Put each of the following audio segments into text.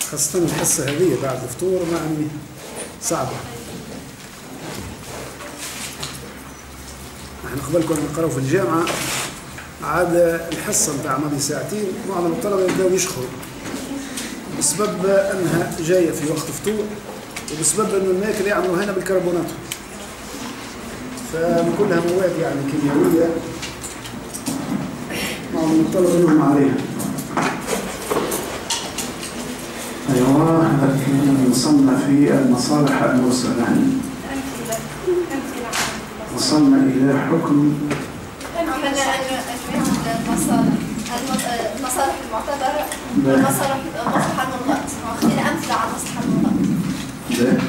خاصة الحصة هذه بعد الفطور يعني صعبة. احنا قبل كنا نقراو في الجامعة، عاد الحصة نتاع ماضي ساعتين معظم الطلبة يبداو يشخروا بسبب انها جاية في وقت فطور، وبسبب انه الماكل يعملوا هنا بالكربونات، فكلها مواد يعني كيميائية معظم الطلبة لهم عليها. أيوة، لكن وصلنا في المصالح المرسلة، وصلنا إلى حكم المصالح المعتبرة والمصالح الملغاة. واخذين أمثلة على المصلحة الملغاة.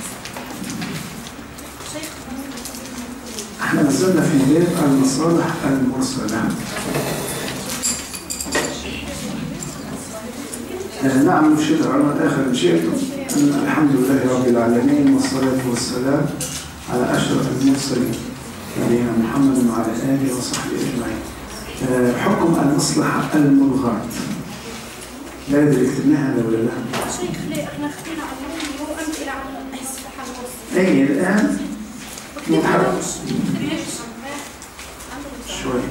احنا نزلنا في باب المصالح المرسلة. نعم، نشير على آخر نشيركم الحمد لله رب العالمين، والصلاة والسلام على أشرف المرسلين نبينا محمد وعلى آله وصحبه أجمعين. حكم المصلحة الملغاة، لا أدري كتبناها ولا لا؟ شيخ ليه احنا خدينا على هو أمثلة على المصلحة المرسلة. أي الآن نتحرك شوي.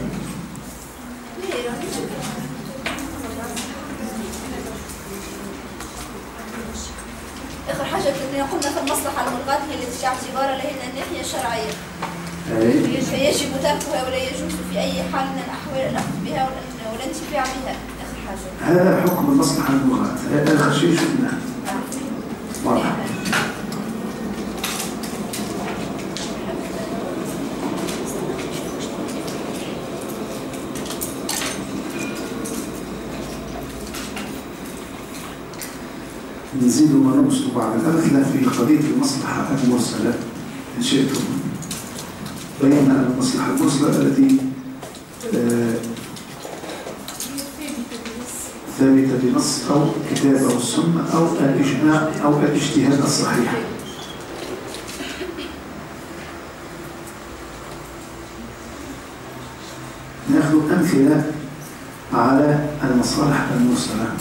آخر حاجة كنا قلنا في المصلحة الملغاة هي التي اعتبار لها من الناحية الشرعية، فيجب تركها ولا يجوز في أي حال من الأحوال الأخذ بها والانتفاع بها. آخر حاجة هذا حكم المصلحة الملغاة، هذا آخر شيء شفناه. واضح. نزيد ونقص بعض الأمثلة في قضية المصلحة المرسلة إن شئتم. بينا المصلحة المرسلة التي ثابتة بنص أو كتاب أو السنة أو الإجماع أو الاجتهاد الصحيح. نأخذ أمثلة على المصالح المرسلة،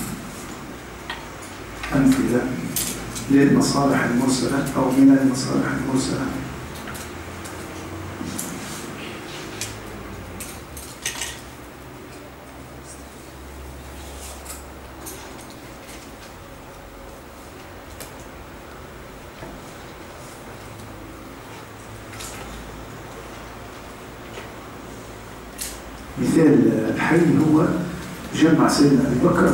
أمثلة للمصالح المرسلة أو من المصالح المرسلة. مثال الحي هو جمع سيدنا أبي بكر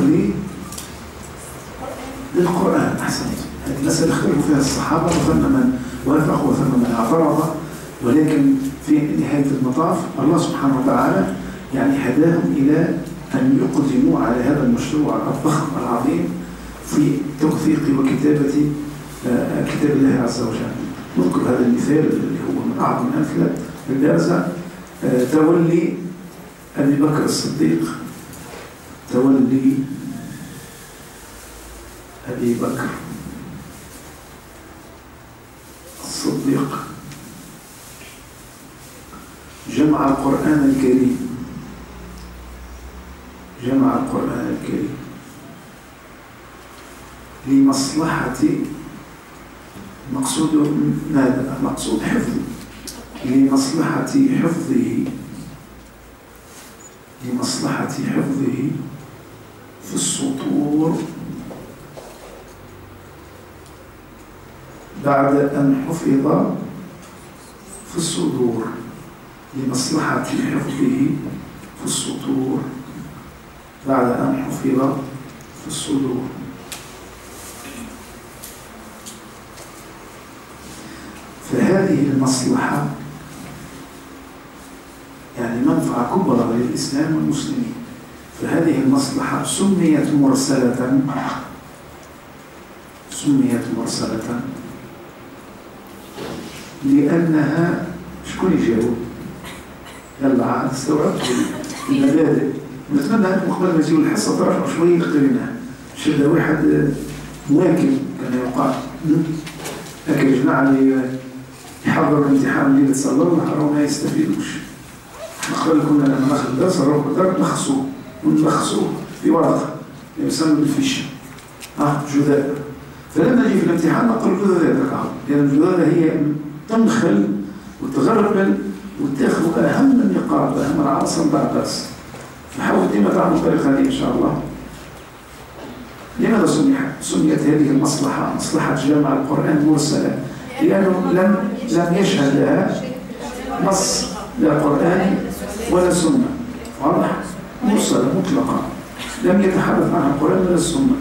للقرآن. أحسنت. هذه المسألة اختلفوا فيها الصحابة، وثم من وافق وثم من اعترض، ولكن في نهاية المطاف الله سبحانه وتعالى يعني هداهم إلى أن يقدموا على هذا المشروع الضخم العظيم في توثيق وكتابة كتاب الله عز وجل. نذكر هذا المثال اللي هو من أعظم الأمثلة البارزة، تولي أبي بكر الصديق، تولي أبي بكر الصديق جمع القرآن الكريم، جمع القرآن الكريم لمصلحة، مقصود ماذا؟ المقصود حفظه، لمصلحة حفظه، لمصلحة حفظه في السطور بعد أن حفظ في الصدور، لمصلحة حفظه في السطور بعد أن حفظ في الصدور. فهذه المصلحة يعني منفعة كبرى للإسلام والمسلمين، فهذه المصلحة سميت مرسلة، سميت مرسلة لأنها شكون يجاوب؟ يلا عاد استوعبت المبادئ. نتمنى أنكم قبل ما تجيوا الحصة تراجعوا شوية قريناها، شد واحد مواكب كما يقال. لكن يا جماعة اللي يحضروا الامتحان اللي بتصلوا راهو ما يستفيدوش. قبل كنا لما ناخذ الدرس نروحوا الدار نلخصوه ونلخصوه في ورقة يسمى بالفيشة. جذاذة. فلما نجي في الامتحان نقول جذاذة، لأن الجذاذة هي تنخل وتغربل وتاخذ أهم النقاط، أهم العناصر بعد درس. نحاول ديما تعمل الطريقة هذه إن شاء الله. لماذا سميت هذه المصلحة مصلحة جامع القرآن مرسلة؟ لأنه لم يشهد لها نص لا قرآني ولا سنة، واضح؟ مرسلة مطلقة لم يتحدث عنها القرآن ولا السنة.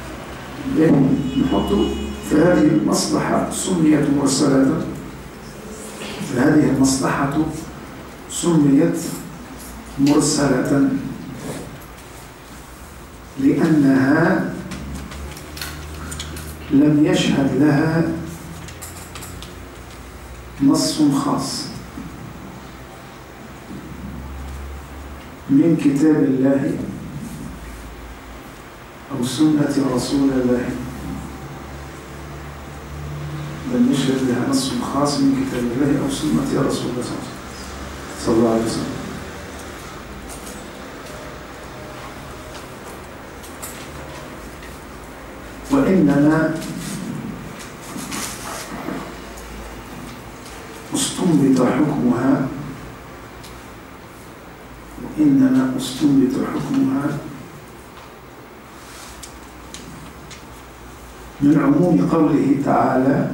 نحط فهذه المصلحة سميت مرسلة، فهذه المصلحة سميت مرسلة لأنها لم يشهد لها نص خاص من كتاب الله أو سنة رسول الله، لم يشهد لها نص خاص من كتاب الله أو سنة رسول الله صلى الله عليه وسلم. وإنما استنبط حكمها من عموم قوله تعالى،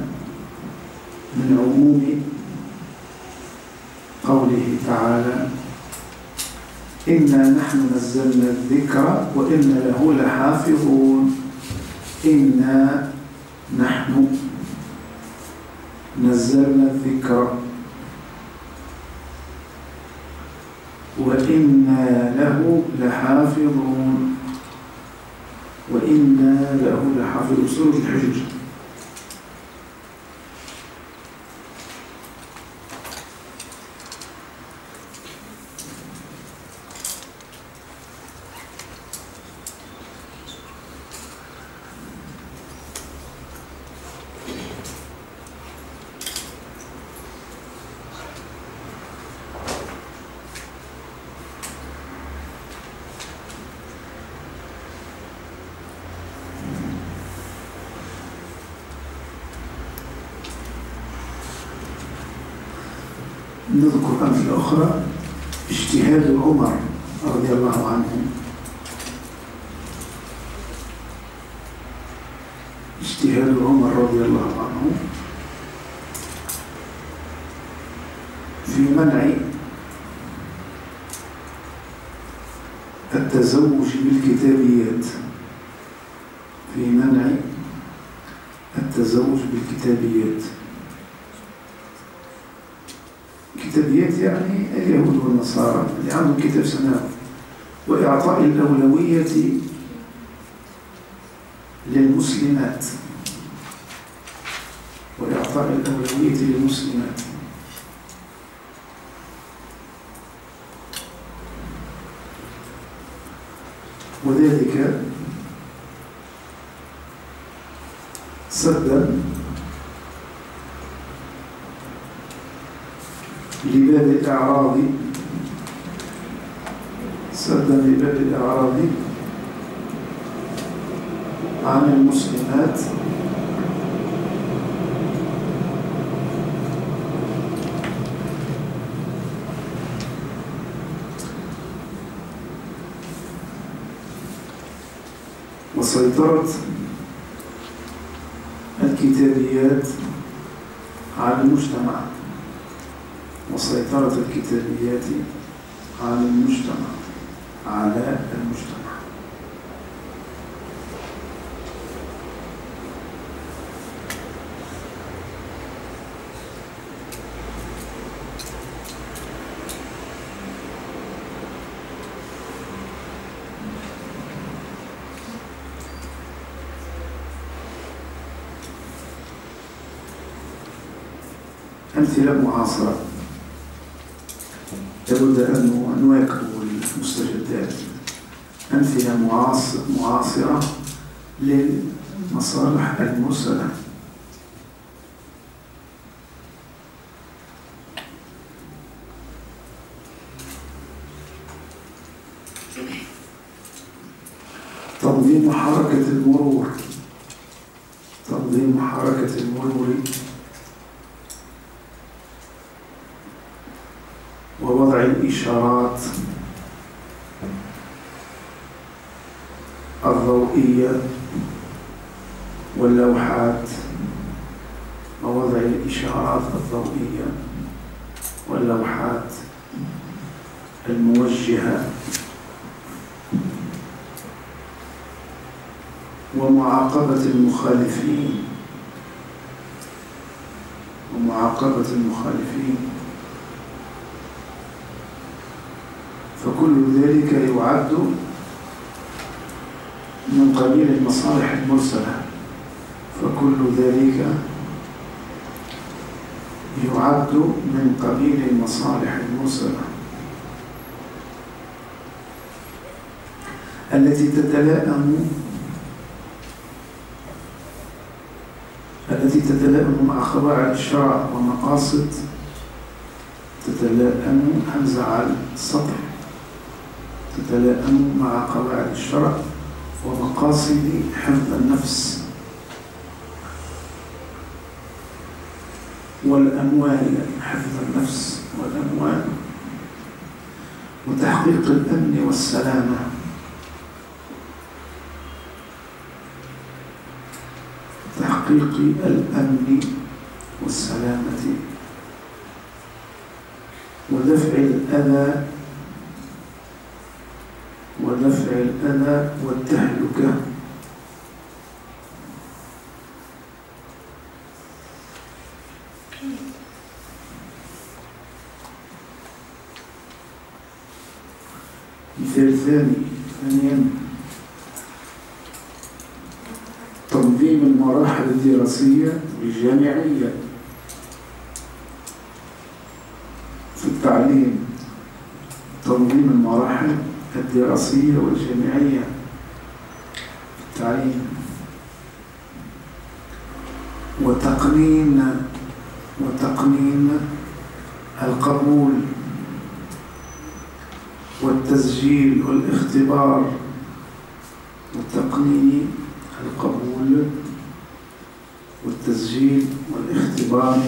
إنا نحن نزلنا الذكر وإنا له لحافظون. إنا نحن نزلنا الذكر وإنا له لحافظون. سورة الحجر. نذكر أمثلة أخرى. اجتهاد عمر رضي الله عنه، في منع التزوج بالكتابيات، كتابيات يعني اليهود والنصارى اللي عندهم كتاب سماوي، وإعطاء الأولوية للمسلمات، وذلك سدا لباب الإعراض عن المسلمات وسيطرة الكتابيات على المجتمع، أمثلة معاصرة لابد أن نواكب المستجدات. أمثلة معاصرة للمصالح المرسلة. تنظيم حركة المرور، تنظيم حركة المرور ووضع الإشارات الضوئية واللوحات، ووضع الإشارات الضوئية واللوحات الموجهة، ومعاقبة المخالفين فكل ذلك يعد من قبيل المصالح المرسلة، فكل ذلك يعد من قبيل المصالح المرسلة التي تتلائم مع قواعد الشرع ومقاصد، تتلائم همزة على السطر، تتلائم مع قواعد الشرع ومقاصد حفظ النفس والأموال، حفظ النفس والأموال، وتحقيق الأمن والسلامة، تحقيق الأمن والسلامة، ودفع الأذى والتهلكة، مثال ثانيا تنظيم المراحل الدراسية الجامعية في التعليم، تنظيم المراحل الدراسية والجامعية في التعليم، وتقنين القبول والتسجيل والاختبار، وتقنين القبول والتسجيل والاختبار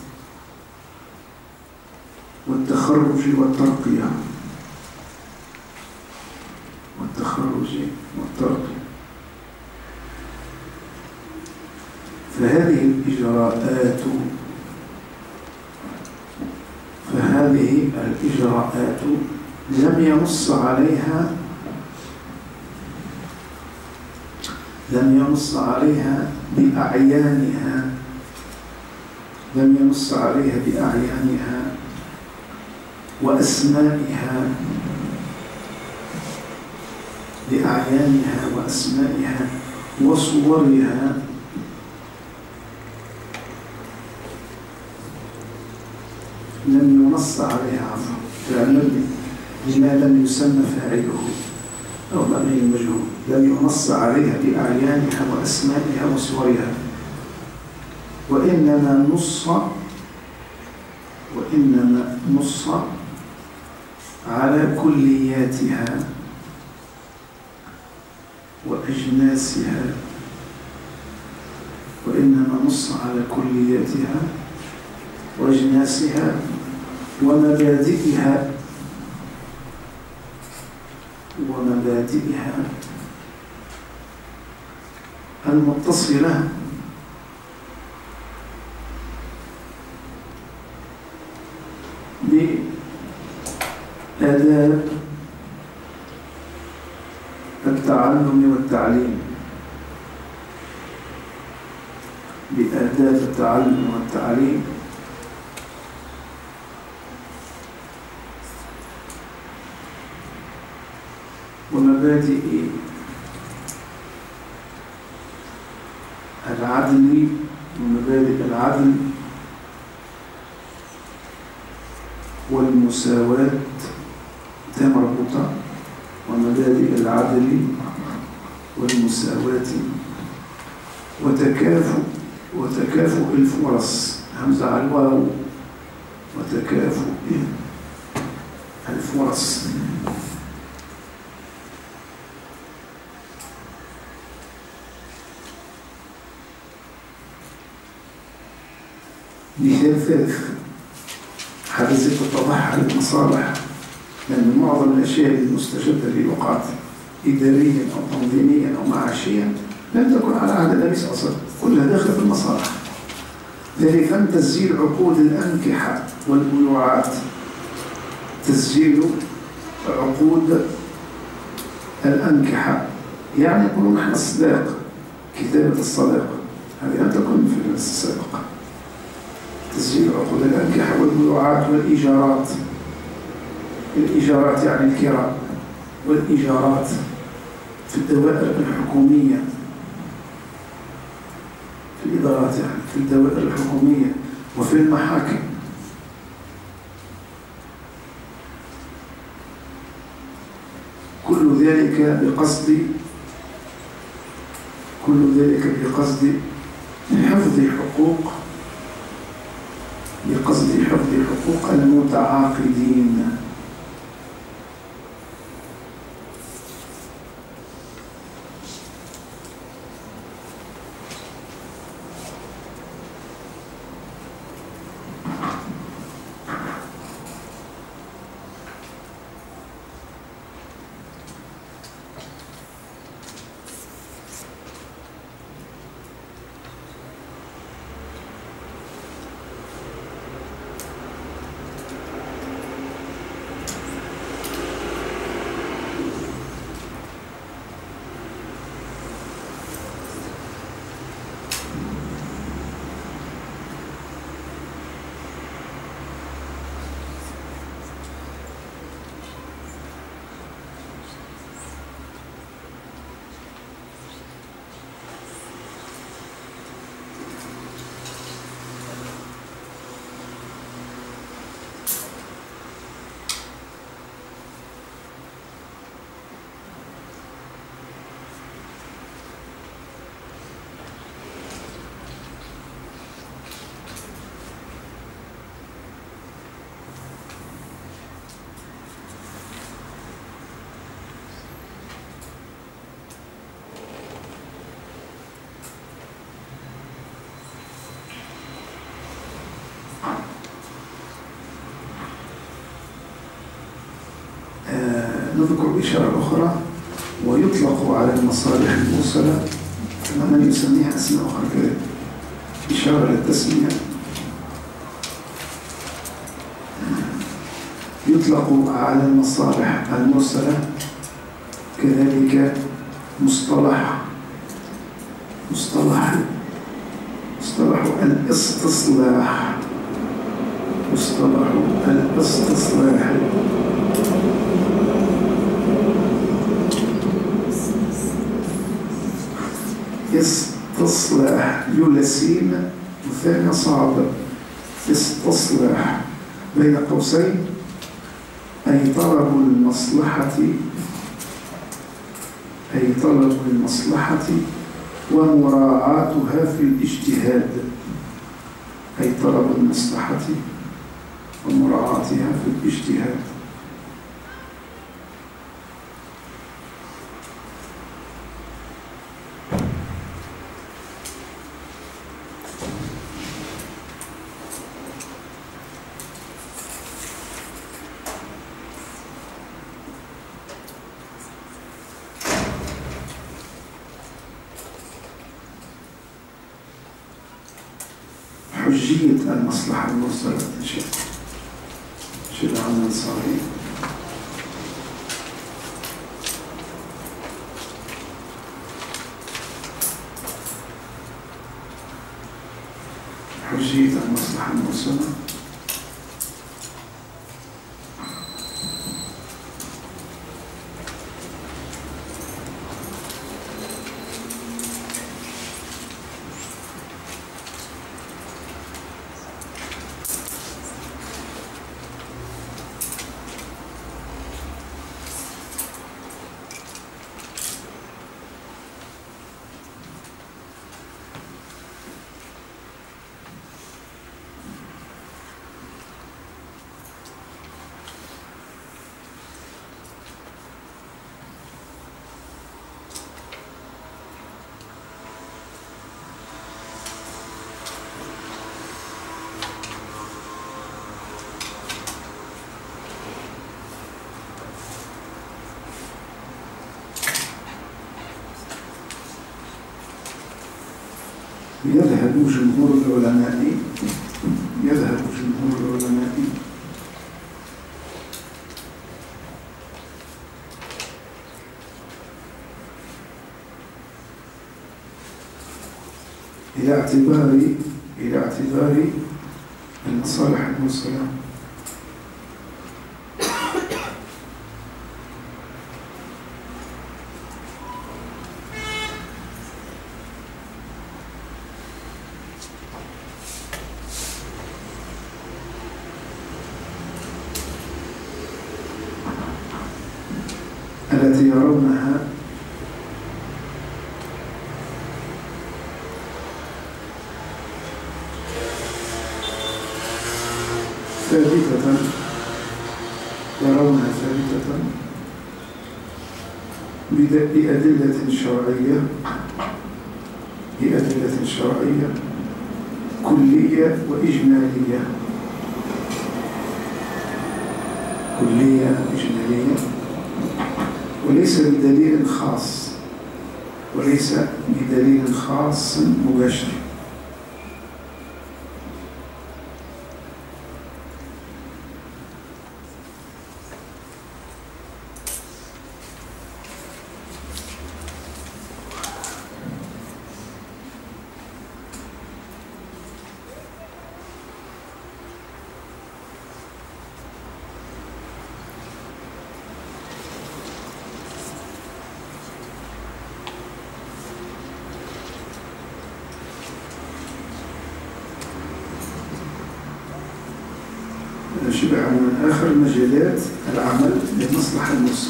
والتخرج والترقية، فهذه الإجراءات لم ينص عليها بأعيانها وأسمائها، وصورها، لم ينص عليها فعلا لما لم يسمى فاعله أو ضمير المجهول، لم ينص عليها بأعيانها وأسمائها وصورها، وإنما نص على كلياتها وأجناسها، ومبادئها المتصلة بآداب التعلم والتعليم، ومبادئ العدل والمساواة مربوطة، ومبادئ العدل والمساواة وتكافؤ الفرص، همزة على الواو، وتكافؤ الفرص، مثال ثالث، حدث التضحى المصالح، لأن معظم الأشياء المستجدة اللي وقعت إداريا أو تنظيميا أو معاشيا لم تكن على عهد النبي صلى الله عليه وسلم، كلها داخل في المصالح. ثالثا تسجيل عقود الأنكحة والبيوعات، تسجيل عقود الأنكحة، يعني يقولون نحن الصداق، كتابة الصداق، هذه لم تكن في السابق. تسجيل عقود الأنكحة والبيوعات والإيجارات، الإيجارات يعني الكراء، والإيجارات في الدوائر الحكومية، في الإدارات يعني في الدوائر الحكومية وفي المحاكم. كل ذلك بقصد حفظ حقوق المتعاقدين. نذكر إشارة أخرى، ويطلق على المصالح الموصلة كما من يسميها أسماء أخرى كذلك، إشارة للتسمية. يطلق على المصالح الموصلة كذلك مصطلح الاستصلاح، مصطلح الاستصلاح. استصلاح يلسين وثاني صعب، استصلاح بين قوسين أي طلب المصلحة ومراعاتها في الاجتهاد، أي طلب المصلحة ومراعاتها في الاجتهاد. حجية المصلحة المرسلة شيء عمل صحيح. حجية المصلحة المرسلة يذهب جمهور العلماء إلى اعتبار المصالح المرسلة التي يرونها ثابتة بأدلة شرعية كلية وإجمالية وليس بدليل خاص مباشر. شبه من آخر مجالات العمل للمصلحة المرسلة،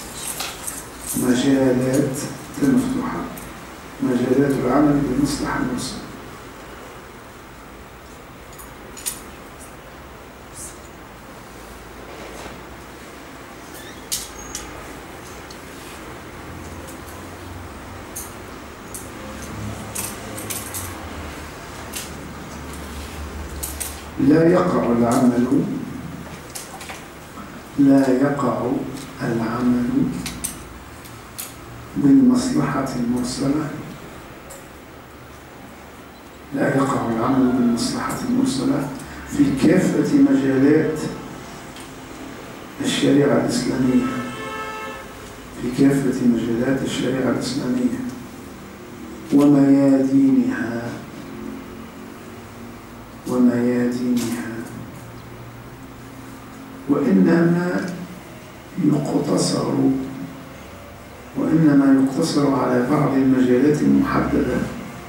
مجالات مفتوحة، مجالات العمل للمصلحة المرسلة. لا يقع العمل بالمصلحة المرسلة في كافة مجالات الشريعة الإسلامية وميادينها وإنما يقتصر على بعض المجالات المحددة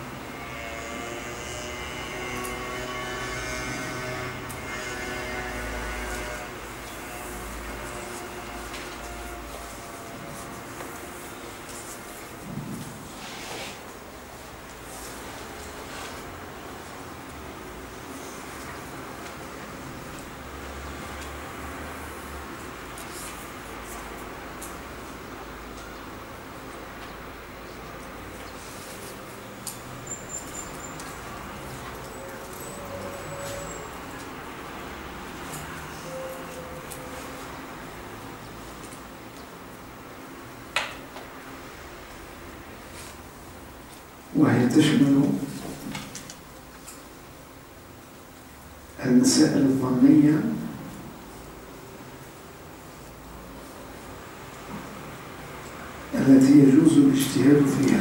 وهي تشمل المسائل الظنية التي يجوز الاجتهاد فيها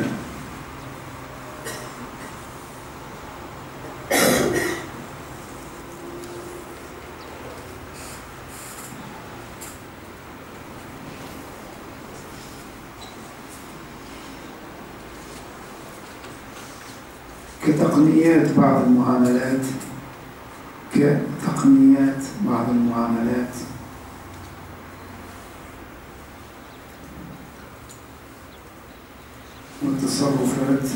كتقنيات بعض المعاملات والتصرفات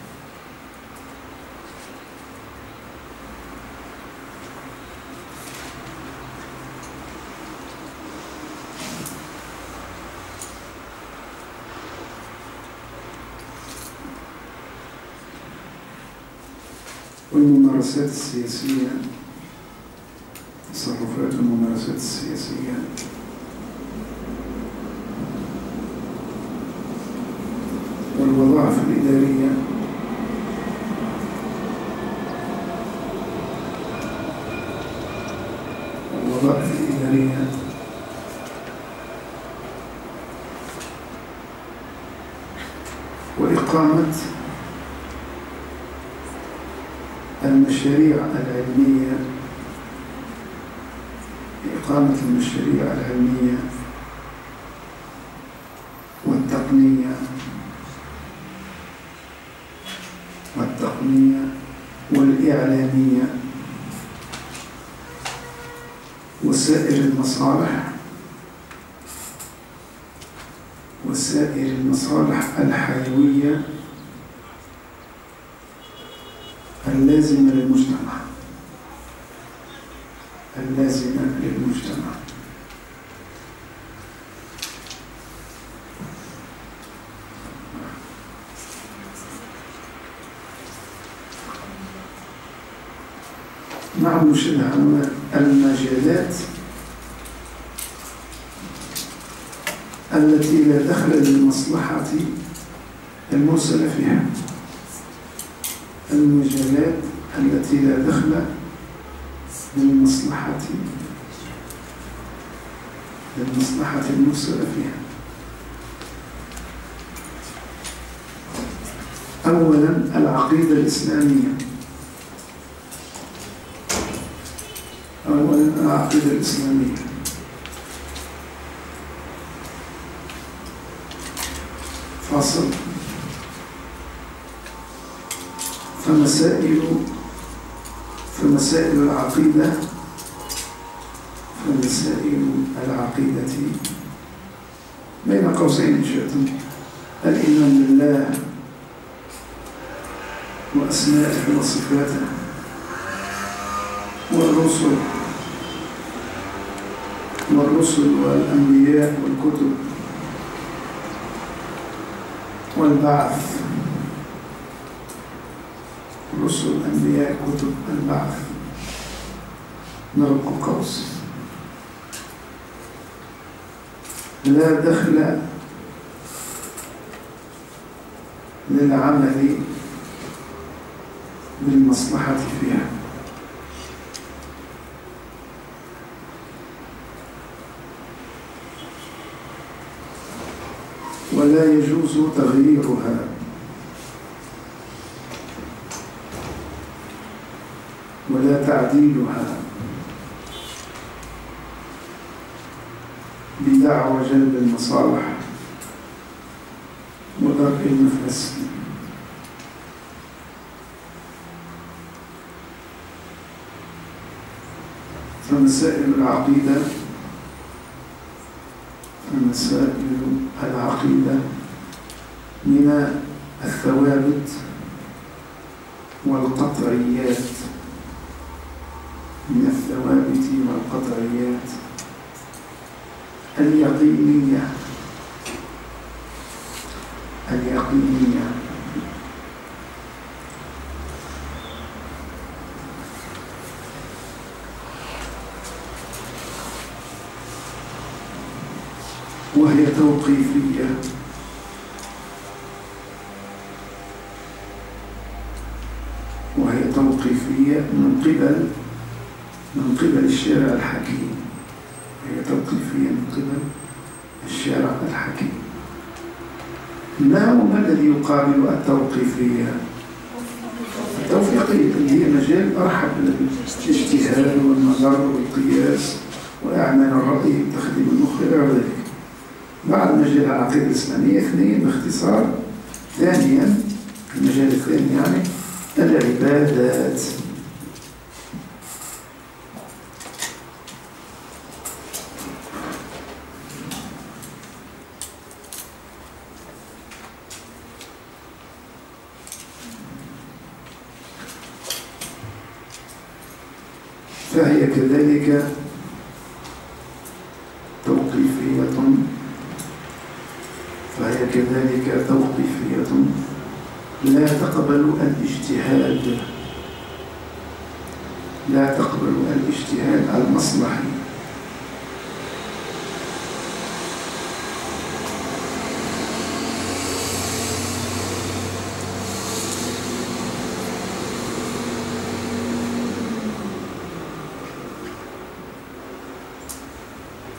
والممارسات السياسية، تصرفات الممارسات السياسية والوظائف الإدارية وإقامة المشاريع العلمية، إقامة المشاريع العلمية والتقنية والإعلامية وسائر المصالح الحيوية اللازمة للمجتمع. نعم، هنا المجالات التي لا دخل للمصلحة المرسلة فيها. المجالات التي لا دخل للمصلحة المرسلة فيها. أولا العقيدة الإسلامية. فصل. فمسائل العقيدة بين قوسين إن شئتم: الإيمان بالله وأسمائه وصفاته، والرسل والأنبياء والكتب والبعث. الرسل، الأنبياء، كتب، البعث. نرق قوس. لا دخل للعمل بالمصلحة فيها، ولا يجوز تغييرها، ولا تعديلها بدعوى جلب المصالح ودرء المفاسد. فمسائل العقيدة من الثوابت والقطعيات، اليقينية وهي توقيفية من قبل الشارع الحكيم. ما الذي يقابل التوقيفية؟ التوفيقية اللي هي مجال أرحب بالاجتهاد والنظر والقياس وإعمال الرأي وتخديم المخ إلى ذلك. بعد مجال العقيدة الإسلامية 2 باختصار. ثانيا المجال الثاني يعني العبادات. فهي كذلك توقيفية لا تقبل الاجتهاد المصلحي.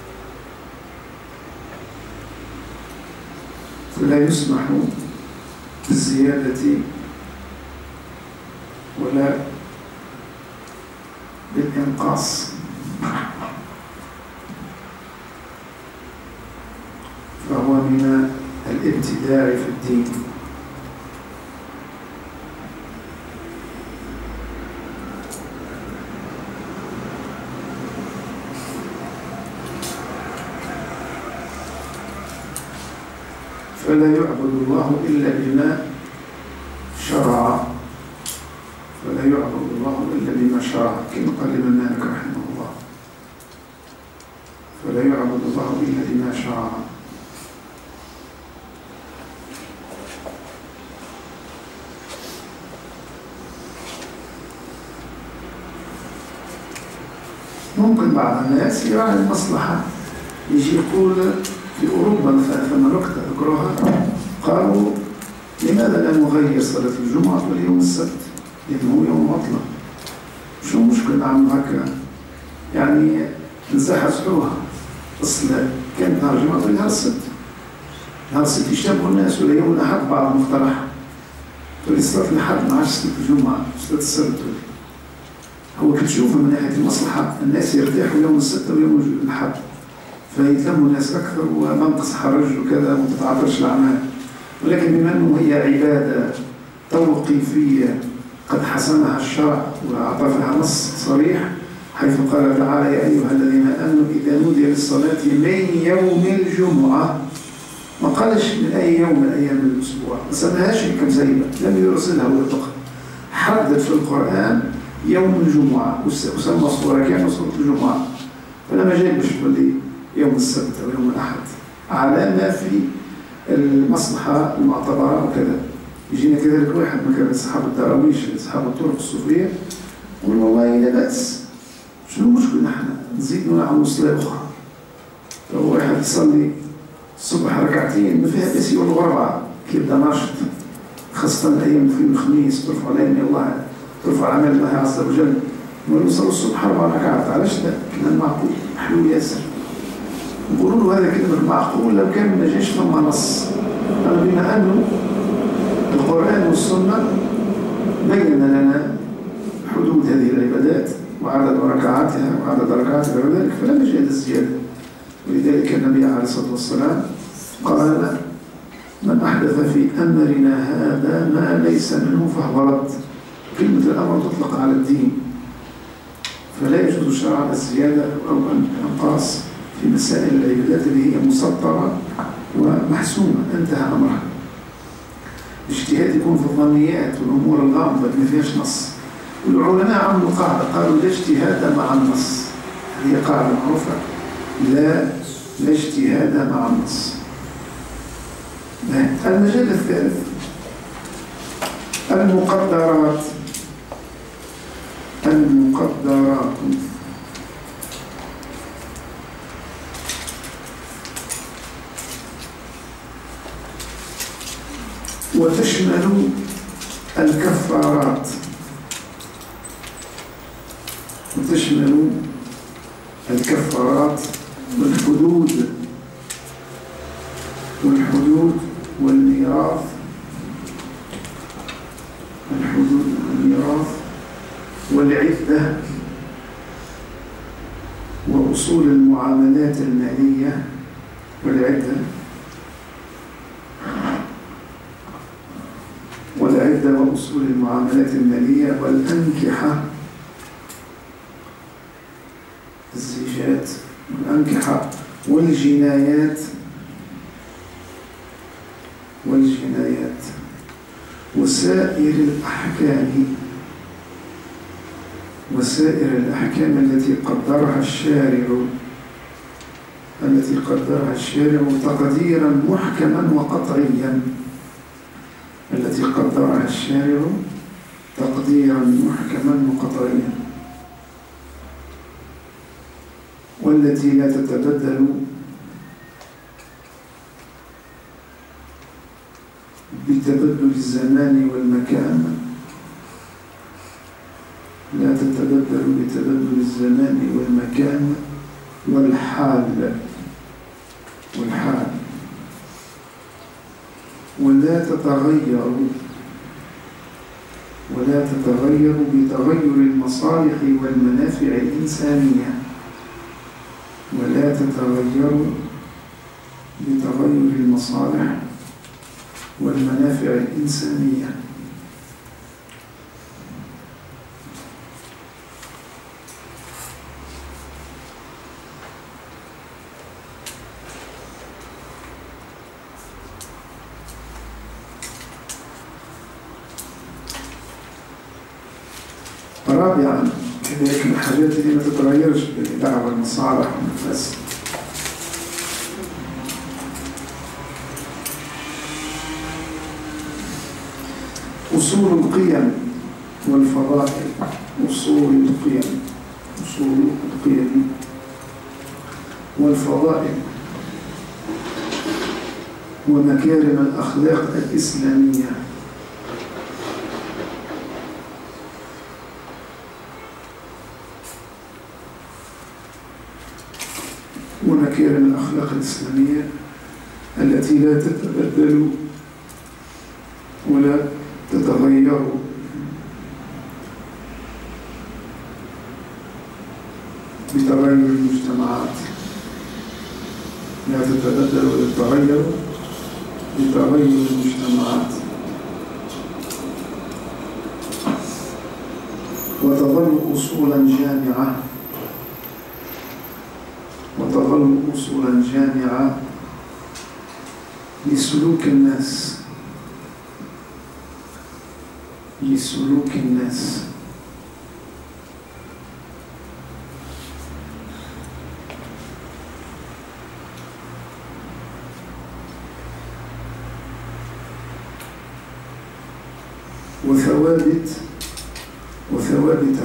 فلا يسمح بالزيادة ولا بالإنقاص، فهو من الابتداع في الدين. فلا يعبد الله إلا بما شرع، فلا يعبد الله إلا بما شرع، كما قال الإمام مالك رحمه الله، فلا يعبد الله إلا بما شرع. ممكن بعض الناس يراعي المصلحة، يجي يقول في أوروبا مثلا فما الوقت أذكرها قالوا لماذا لا نغير صلاة الجمعة واليوم السبت لأنه يوم عطلة، شو مشكلة نعمل هكا يعني نزحزحوها، أصل كان نهار الجمعة ونهار السبت، نهار السبت يشتبهوا الناس ولا يوم الأحد بعض مقترح تولي صلاة الأحد ما عادش صلاة الجمعة صلاة السبت. هو كتشوفه من ناحية المصلحة الناس يرتاحوا يوم السبت ويوم الأحد فيتلموا الناس أكثر ومنقص حرج وكذا وما تتعطلش الأعمال، ولكن بما أنه هي عبادة توقيفية قد حسنها الشرع وأعطى فيها نص صريح حيث قال تعالى يا أيها الذين آمنوا إذا نودي للصلاة من يوم الجمعة، ما قالش من أي يوم من أيام الأسبوع، ما سماهاش كمزيبة، لم يرسلها هو فقط، حدد في القرآن يوم الجمعة وسمى صورة كان صورة الجمعة، فلما جاي باش تقول لي يوم السبت أو يوم الأحد على ما في المصلحة المعتبرة وكذا. يجينا كذلك واحد من كان أصحاب الدراويش أصحاب الطرق الصوفية يقول والله لا بأس، شنو المشكلة نحن نزيد نعمل صلاة أخرى، لو واحد يصلي الصبح ركعتين ما فيها بأس يقول أربعة كيبدا ناشط، خاصة الأيام في الخميس ترفع الأيام الله ترفع عمل الله عز وجل ونوصل الصبح 4 ركعات، علاش لا؟ كلام معقول حلو ياسر. نقولوا له هذا كلمة معقول لو كان ما جاش ثم نص، بما أنه القرآن والسنة بين لنا حدود هذه العبادات وعدد ركعاتها وعدد ركعاتها وذلك فلم يجد الزيادة، ولذلك النبي عليه الصلاة والسلام قال من أحدث في أمرنا هذا ما ليس منه فهو رد. كلمة الأمر تطلق على الدين، فلا يجوز شرعا الزيادة أو الإنقاص في مسائل العبادات اللي هي مسطرة ومحسومة انتهى أمرها. الاجتهاد يكون في الظنيات والأمور الغامضة اللي ما فيهاش نص، والعلماء عملوا قاعدة قالوا لا اجتهاد مع النص، هي قاعدة معروفة، لا اجتهاد مع النص. المجال الثالث المقدرات. وتشمل الكفارات والحدود والميراث والعدة وأصول المعاملات المالية وأصول المعاملات المالية والأنكحة، الزيجات والأنكحة والجنايات وسائر الأحكام التي قدرها الشارع تقديرا محكما وقطعيا، والتي لا تتبدل بتبدل الزمان والمكان، والحال، ولا تتغيروا بتغير المصالح والمنافع الإنسانية، ولا تتغيروا بتغير المصالح والمنافع الإنسانية. رابعا كذلك من الحاجات اللي ما تتغيرش بدعوى المصالح والمفاسد أصول القيم والفضائل. أصول القيم والفضائل ومكارم الأخلاق الإسلامية. ومكارم الأخلاق الإسلامية التي لا تتبدل ولا تتغير بتغير المجتمعات، لا تتبدل ولا تتغير بتغير المجتمعات، وتظل أصولا جامعة لسلوك الناس وثوابت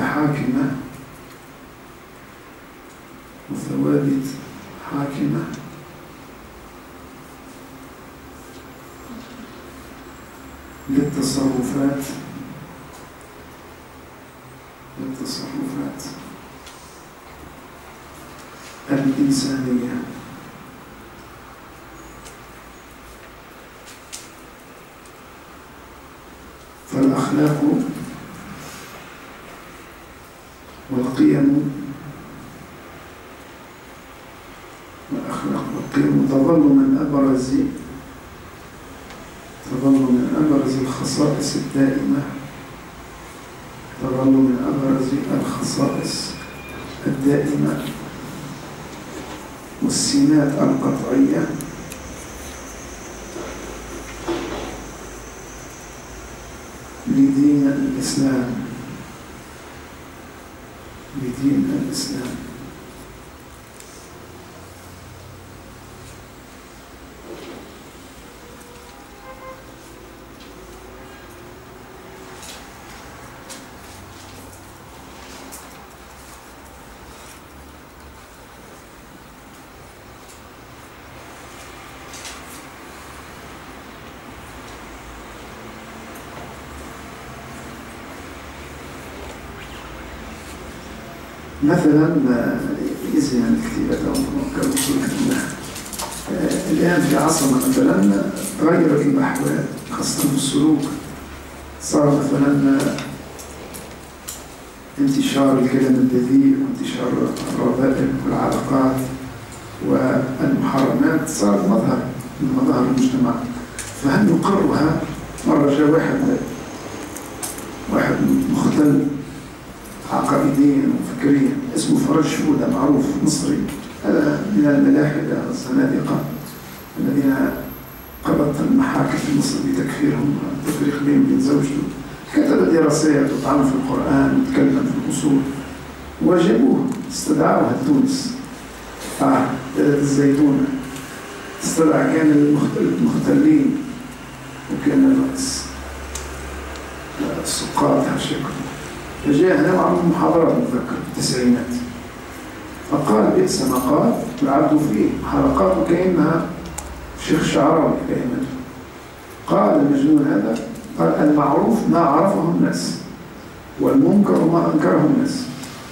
حاكمة للتصرفات الإنسانية. فالأخلاق والقيم تظل من أبرز الخصائص الدائمة والسمات القطعية لدين الإسلام. مثلا يزين الكتابة الآن في عصرنا مثلا تغيرت الأحوال خاصة في السلوك. صار مثلا انتشار الكلام البذيء وانتشار الرذائل والعلاقات والمحرمات، صار مظهر من مظاهر المجتمع. فهل نقرها؟ مرة جاء واحد مختل عقائديا وفكريا اسمه فرج شودة، معروف مصري، هذا من الملاحدة الزنادقة الذين قضت المحاكم في مصر بتكفيرهم والتفريق بين زوجته. كتب دراسات وطعن في القرآن وتكلم في الأصول، وجابوه استدعوه تونس الزيتونة، استدعى كان المختلين وكان الرئيس السقاط هالشكل، فجاء هنا وعمل محاضرات متذكر في التسعينات، فقال بئس ما قال العبد فيه حلقات كأنها شيخ الشعراوي كأنه قال المجنون هذا، قال المعروف ما عرفه الناس والمنكر ما أنكره الناس.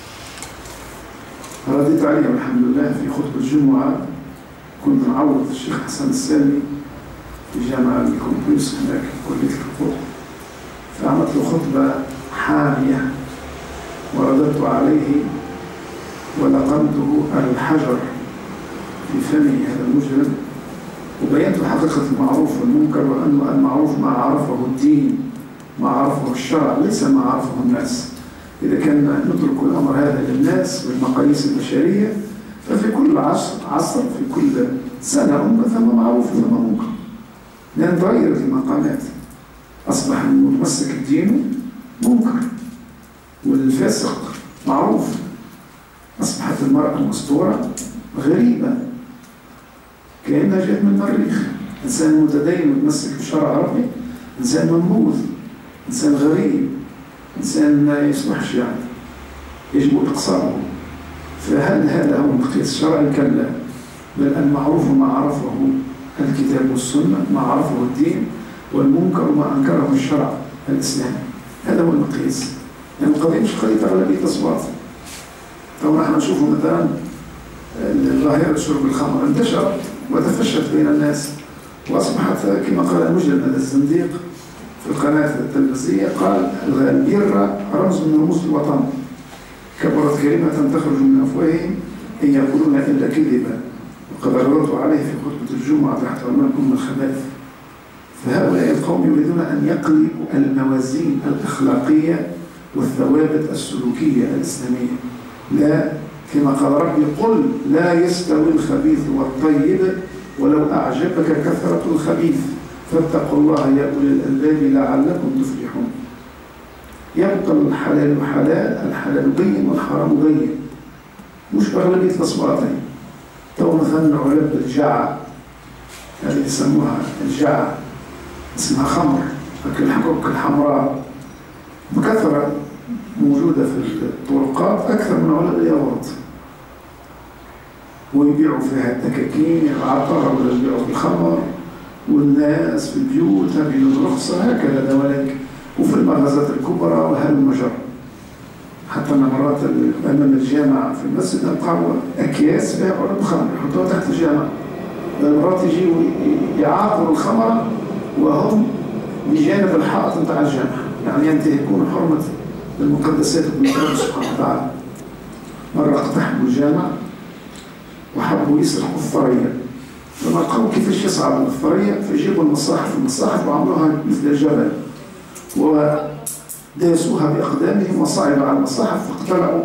رديت عليه الحمد لله في خطبة الجمعة، كنت نعوض الشيخ حسن السالمي في جامعة الكمبيوس هناك كلية الحقوق، فعملت له خطبة حامية ورددت عليه ولقمته الحجر في فمه هذا المجرم، وبينت حقيقة المعروف والمنكر، وأن المعروف ما عرفه الدين ما عرفه الشرع ليس ما عرفه الناس. إذا كان نترك الأمر هذا للناس بالمقاييس البشرية ففي كل عصر في كل سنة ثم معروف ثم منكر، لأن تغيرت المقامات، أصبح المتمسك الدين منكر والفاسق معروف، أصبحت المرأة المستورة غريبة كأنها جاءت من المريخ. إنسان متدين متمسك بشرع ربي إنسان منبوذ، إنسان غريب، إنسان ما يصلحش يعني يجب إقصاؤه. فهل هذا هو المقياس الشرعي؟ كلا، بل المعروف ما عرفه الكتاب والسنة، ما عرفه الدين، والمنكر ما أنكره الشرع الإسلامي. هذا هو المقياس. يعني القضية مش قضية أغلبية الأصوات. طبعا نحن نشوفه مثلا ظاهرة شرب الخمر انتشرت وتفشت بين الناس، وأصبحت كما قال المجرم هذا الزنديق في القناة التلفزيونية، قال البيرة رمز من رموز الوطن، كبرت كلمة تخرج من أفواههم إن يقولون إلا كذبا، وقد رددت عليه في خطبة الجمعة تحت عنوان أم الخبائث. فهؤلاء القوم يريدون أن يقلبوا الموازين الأخلاقية والثوابت السلوكية الإسلامية. لا، كما قال ربي قل لا يستوي الخبيث والطيب ولو أعجبك كثرة الخبيث فاتقوا الله يا أولي الألباب لعلكم تفلحون. يبقى الحلال حلال، الحلال بين والحرام بين، مش بأغلبية الأصواتين. تو مثلا علب الجعة هذه يسموها الجعة، اسمها خمر، الحقوق الحمراء بكثرة موجودة في الطرقات أكثر من علب الياغورت، ويبيعوا فيها الدكاكين العطر ولا يبيعوا الخمر، والناس في البيوت بدون رخصة هكذا دواليك، وفي المغازات الكبرى وهالمجر. حتى مرات أمام الجامعة في المسجد نلقاو أكياس فيها علب خمر يحطوها تحت الجامعة، مرات يجيوا يعاقروا الخمر وهم بجانب الحائط نتاع الجامعة، يعني ينتهكون حرمة المقدسات من الله سبحانه وتعالى. مرة اقتحموا الجامعة وحبوا يسرقوا الثريا، لما لقوا كيفاش يصعدوا الثريا فيجيبوا المصاحف وعملوها مثل جبل وداسوها بأقدامهم وصعدوا على المصاحف فاقتلعوا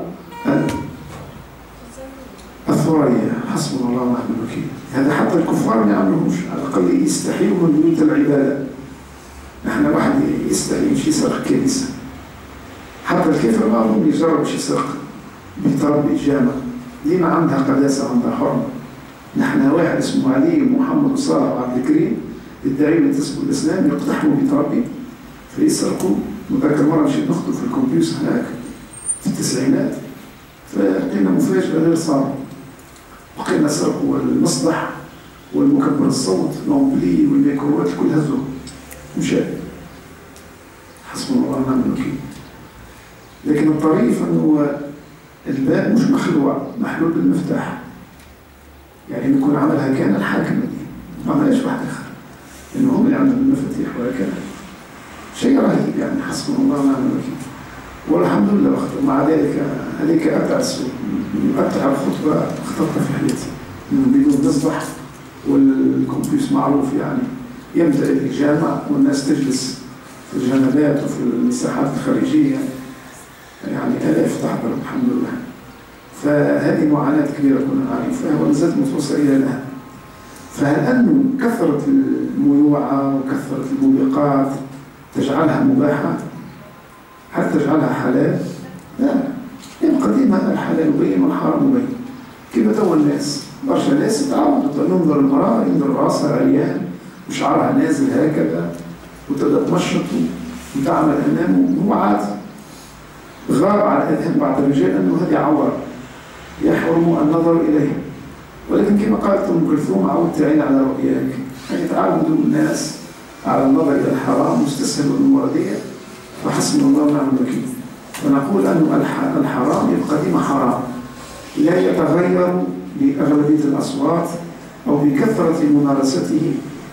الثريا. حسبنا الله ونعم الوكيل. هذا حتى الكفار ما يعملوهوش، على الأقل يستحيوا من بيوت العبادة. نحن واحد يستحي يمشي يسرق كنيسة، حتى الكافر ما أظن يجرب باش يسرق بيتربي جامع، ديما عندها قداسة عندها حرمة. نحن واحد اسمه علي محمد وصالح وعبد الكريم يدعي ينتسبوا الإسلام يقتحموا بيتربي فيسرقوا. وذاك مرة مشيت نخطب في الكمبيوس هناك في التسعينات، فلقينا مفاجأة غير صعبة، لقينا سرقوا المصلح والمكبر الصوت الأمبلي والميكروات كل هزوا مشى. حسبنا الله ونعم الوكيل. لكن الطريف أنه الباب مش مخلوع، محلول بالمفتاح، يعني يكون عملها كان الحاكم دي ما عملهاش واحد آخر، لأنه هم اللي عندهم المفاتيح وهكذا. شيء رهيب يعني. حسبنا الله ونعم الوكيل. والحمد لله ومع ذلك هذيك أبدع الخطبة اخترتها في حياتي بدون مصبح، والكمبيوس معروف يعني يمتلئ الجامع والناس تجلس في الجنبات وفي المساحات الخارجية، يعني آلاف تحضر الحمد لله. فهذه معاناة كبيرة كنا نعرفها ولا زالت متوصلة إلى الآن. فهل أنه كثرة الميوعة وكثرة الموبقات تجعلها مباحة؟ هل تجعلها حلال؟ لا، يبقى ديما الحلال بين والحرام بين. كيف توا الناس برشا ناس يتعودوا ينظر المرأة ينظر راسها عريان وشعرها نازل هكذا وتبدأ تمشط وتعمل أمامه، هو عادي. غاب على أذهان بعض الرجال أنه هذه عورة يحرم النظر إليها، ولكن كما قالت أم كلثوم عودت عين على رؤياك، يعني تعودوا الناس على النظر إلى الحرام واستسهلوا المرضية، فحسبنا الله ونعم الوكيل. ونقول أن الحرام يبقى ديما حرام، لا يتغير بأغلبية الأصوات أو بكثرة ممارسته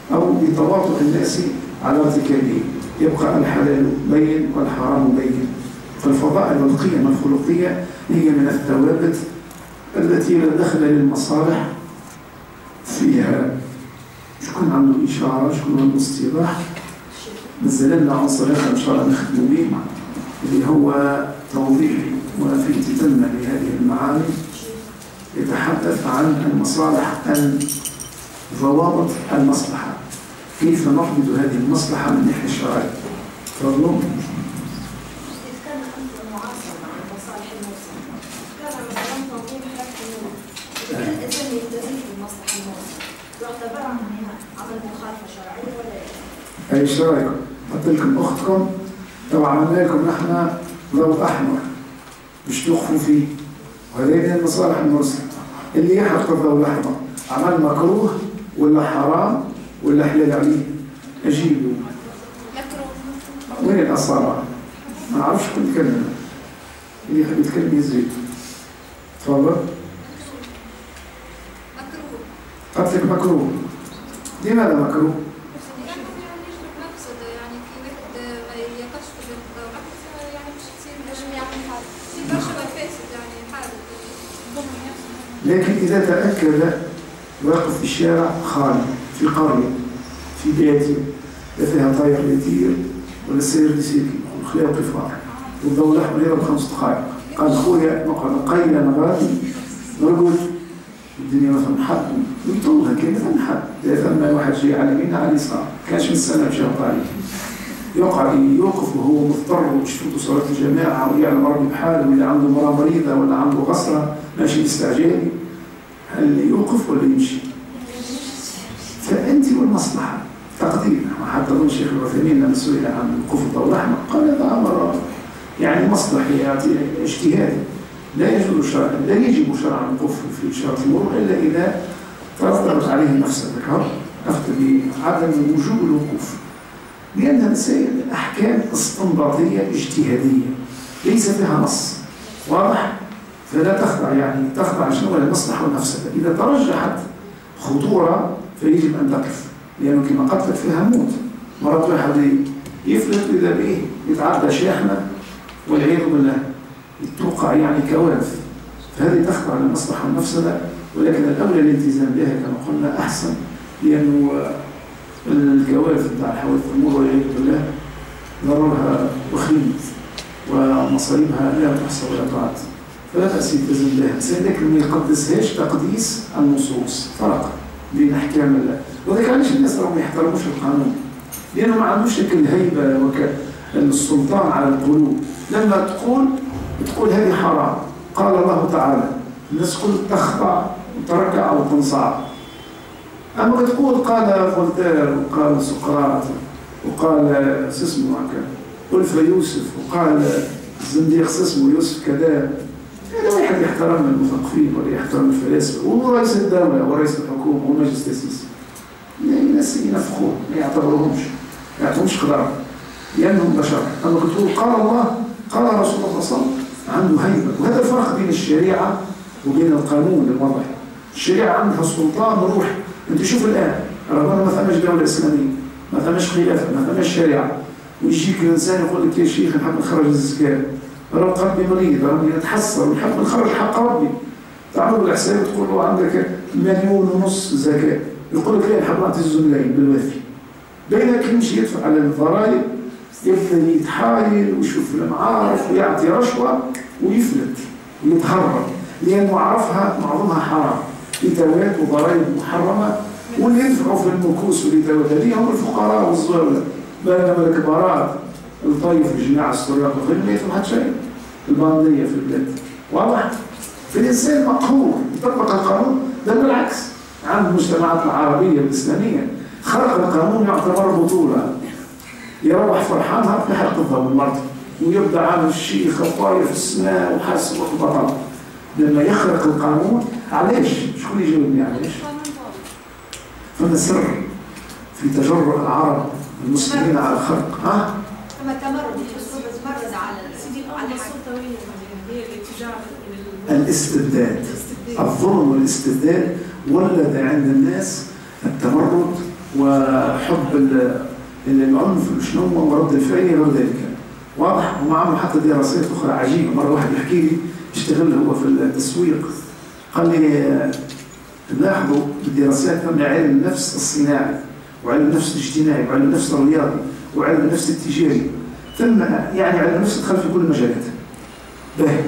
أو بتواطؤ الناس على ارتكابه، يبقى الحلال بين والحرام بين. فالفضائل والقيم الخلقية هي من الثوابت التي لا دخل للمصالح فيها. شكون عنده إشارة، شكون عنده استيضاح؟ نزلنا عنصر آخر إن شاء الله نخدموا به، اللي هو توضيح وفي تتمة لهذه المعاني، يتحدث عن المصالح، ضوابط المصلحة، كيف نضبط هذه المصلحة من الناحية الشرعية. تفضلوا. يتكلم عن المعاصرة مع المصالح المرسلة. كان مثلا توضيح لك إنه إذا كان الإنسان يلتزم بالمصلحة المرسلة يعتبر عنها عمل مخالفة شرعية ولا لا؟ ايش رايكم؟ قلت لكم اختكم لو عملنا لكم نحن ضوء احمر مش تخفوا فيه، وهذه من المصالح المرسله. اللي يحرق الضوء الاحمر عمل مكروه ولا حرام ولا حلال عليه؟ اجيبوا. مكروه. وين الاصابع؟ ما اعرفش كنت اتكلم، اللي يحب يتكلم يزيد. تفضل. مكروه. قلت لك مكروه. لماذا مكروه؟ لكن إذا تأكد واقف في الشارع خالي في قرية في بيته لا فيها طاير يطير ولا سير بسيكل وخليه قفار والضوء الأحمر يضرب 5 دقائق، قال خويا نقعد قيل أنا غادي نرقد الدنيا مثلا حد يطولها كيف مثلا حد إذا ثم واحد جاي على اليمين على اليسار كانش من السنة بشهر طالب يقع يوقف وهو مضطر ويشوفوا صلاة الجماعة ويعلم ربي بحاله، وإذا عنده مرأة مريضة ولا عنده غسرة ماشي استعجالي، هل يوقف ولا يمشي؟ فأنت والمصلحة تقدير. حتى ظن الشيخ العثيمين لما سئل عن وقوف الضوء الأحمر قال هذا أمر يعني مصلحي اجتهادي لا يجوز شرعا، لا يجب شرعا الوقوف في إشارة المرور إلا إذا ترتبط عليه مفسدة أفتى بعدم وجوب الوقوف، لأنها مسائل أحكام استنباطية اجتهادية ليس فيها نص واضح، فلا تخضع يعني تخضع شنو للمصلحة والمفسدة. إذا ترجحت خطورة فيجب أن تقف، لأنه كما قلت لك فيها موت. مرات واحد يفلت إذا به يتعدى شاحنة والعياذ بالله توقع يعني كوارث، فهذه تخضع للمصلحة والمفسدة، ولكن الأولى الالتزام بها كما قلنا أحسن، لأنه الكوارث بتاع حوادث المرور والعياذ بالله ضررها وخيم ومصاريبها لا تحصى ولا تعد، فلا بأس يلتزم بها، لكن ما يقدسهاش تقديس النصوص. فرق بين أحكام الله، وذلك علاش الناس راهم ما يحترموش القانون، لأنه ما عندوش الهيبة والسلطان على القلوب. لما تقول هذه حرام قال الله تعالى، الناس كل تخضع وتركع أو تنصاع. أما تقول قال فولتير وقال سقراط وقال اسمه هكا ألف يوسف وقال الزنديق اسمه يوسف كذاب، هذا واحد يحترم المثقفين ولا يحترم الفلاسفة ورئيس الدولة ورئيس الحكومة ومجلس التأسيس، الناس ينفخون ما يعطوهمش قدر لأنهم بشر. أما تقول قال الله قال رسول الله صلى الله عليه وسلم عنده هيبة، وهذا الفرق بين الشريعة وبين القانون الوضعي. الشريعة عندها سلطان روح. أنت شوف الآن ربنا ما ثمش دولة إسلامية، ما ثمش خلافة، ما ثمش شريعة، ويجيك الإنسان يقول لك يا شيخ نحب نخرج الزكاة، رب قلبي مريض، ربي يتحسر ونحب نخرج حق ربي، تعمل الحساب تقول له عندك 1.5 مليون زكاة، يقول لك لا نحب نعطي الزملاء بالوافي، بينما يمشي يدفع على الضرائب يبدا يتحايل ويشوف المعارف ويعطي رشوة ويفلت ويتهرب، لأنه عرفها معظمها حرام، إتاوات وضرائب محرمة، واللي يدفعوا في المكوس والإتاوات هذه هم الفقراء والزوالة، بينما الكبارات الطيف الجماعة السراق وغيرهم ما يدفعوا حتى شيء، الباندية في البلاد واضح؟ فالإنسان مقهور يطبق القانون، ده بالعكس عند المجتمعات العربية والإسلامية خرق القانون يعتبر بطولة، يروح فرحان في حلقة الضوء المرض ويبدأ عامل الشيخ وطاير في السماء وحاسب وخبطان. لما يخرق القانون علاش؟ شكون يجاوبني علاش؟ فما السر في تجرؤ العرب المسلمين على الخرق؟ كما التمرد يتمرد على السلطوية هي الاتجاه الاستبداد، الظلم والاستبداد ولد عند الناس التمرد وحب العنف شنو ورد الفعل غير ذلك. واضح. هم عملوا حتى دراسات اخرى عجيبه. مره واحد يحكي لي يشتغل هو في التسويق، قال لي لاحظوا بالدراسات ثم علم النفس الصناعي وعلم النفس الاجتماعي وعلم النفس الرياضي وعلم النفس التجاري، ثم يعني علم النفس تدخل في كل المجالات. باهي.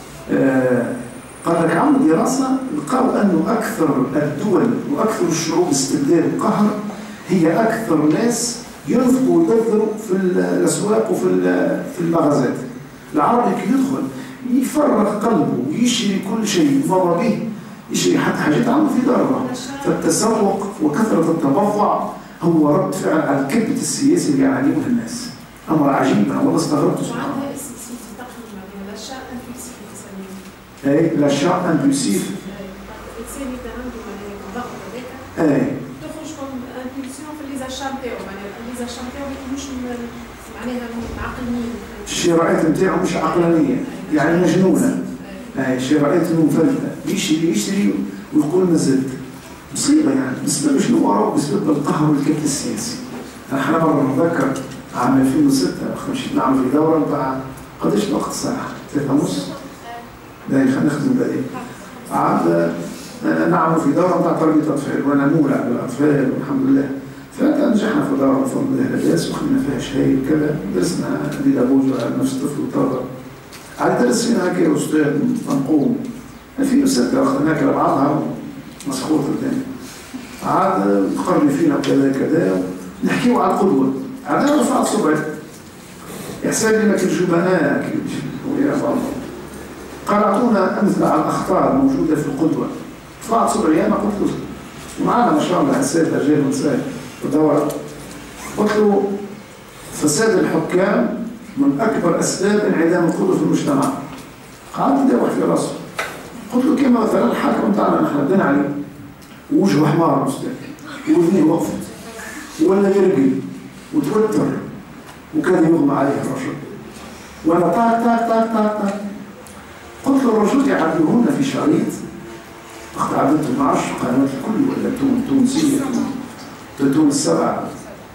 قال لك عملوا دراسه لقوا انه اكثر الدول واكثر الشعوب استبدال القهر هي اكثر ناس ينفقوا ويبذروا في الاسواق وفي المغازات. العربي كي يدخل يفرغ قلبه ويشري كل شيء مر به، يشري حتى حاجات عنده في داره. فالتسوق وكثره التبضع هو رد فعل على الكبت السياسي اللي يعانيه الناس. امر عجيب انا والله استغربت. وعندها اسم تقريبا الاشياء امبولسيف تسميه. اي الاشياء امبولسيف. الانسان اذا عنده الضغط هذاك اي تخرج كم امبولسيون في ليزاشا نتاعو، معناها ليزاشا نتاعو ما يكونوش معناها عقليين. الشراءات نتاعو مش عقلانيه، يعني مجنونه. اي الشراءات منفلته، يشتري ويقول ما زلت. مصيبه يعني. بسبب شنو وراء؟ بسبب القهر والكبت السياسي. احنا مره نتذكر عام 2006 مشيت نعمل في دوره نتاع قداش الوقت الساعه؟ 3:30. باهي خلينا نخدموا بعدين. عاد نعمل في دوره نتاع تربيه الاطفال وانا مولع بالاطفال والحمد لله. فنجحنا في الدوره بفضل الله لاباس وخدنا فيها شهايد وكذا، درسنا بيدابوج على نفس الطفل والطلبه. عاد درس فينا هكا استاذ منقوم 2006 اخذناك لبعضها مسخوط الدنيا. عاد يقرر فينا وكذا كذا نحكيو على القدوه. عاد انا رفعت صبعي يحسب لنا كالجبناء ويا الله. قال اعطونا امثله على الاخطاء الموجوده في القدوه. رفعت صبعي انا قلت له ومعنا ما شاء الله السيد رجال ونساء في الدوره. قلت له فساد الحكام من اكبر اسباب انعدام القدوه في المجتمع. قعدت يدوح في راسه. قلت له كما مثلا الحاكم بتاعنا نحن بدنا عليه ووجهه حمار استاذ واذنيه وقفت ولا يرقي وتوتر وكان يغمى عليه الرجل وانا طاق طاق طاق طاق طاق. قلت له الرجل يعدلونا في شريط اخت عدلته ما اعرفش قنوات الكل ولا تونسيه تونس 7.